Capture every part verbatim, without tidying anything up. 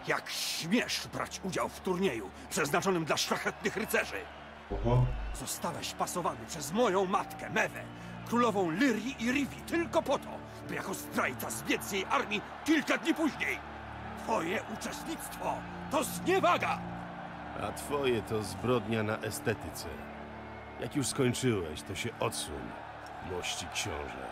Jak śmiesz brać udział w turnieju przeznaczonym dla szlachetnych rycerzy? Oho. Zostałeś pasowany przez moją matkę, Mewę, królową Lyrii i Rivi, tylko po to, by jako zdrajca zbiec z jej armii kilka dni później. Twoje uczestnictwo to zniewaga! A twoje to zbrodnia na estetyce. Jak już skończyłeś, to się odsuń, mości książę.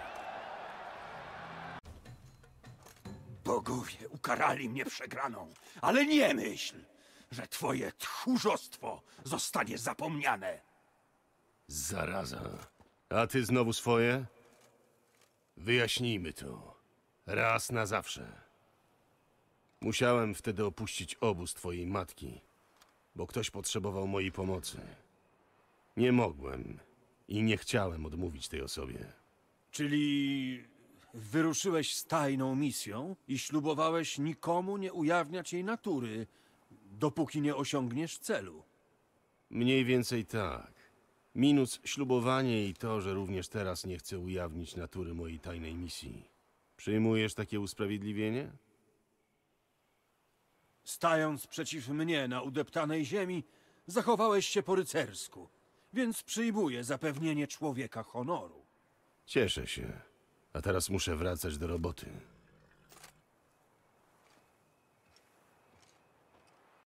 Bogowie ukarali mnie przegraną, ale nie myśl, że twoje tchórzostwo zostanie zapomniane. Zaraza. A ty znowu swoje? Wyjaśnijmy to. Raz na zawsze. Musiałem wtedy opuścić obóz twojej matki, bo ktoś potrzebował mojej pomocy. Nie mogłem i nie chciałem odmówić tej osobie. Czyli wyruszyłeś z tajną misją i ślubowałeś nikomu nie ujawniać jej natury, dopóki nie osiągniesz celu. Mniej więcej tak. Minus ślubowanie i to, że również teraz nie chcę ujawnić natury mojej tajnej misji. Przyjmujesz takie usprawiedliwienie? Stając przeciw mnie na udeptanej ziemi, zachowałeś się po rycersku, więc przyjmuję zapewnienie człowieka honoru. Cieszę się. A teraz muszę wracać do roboty.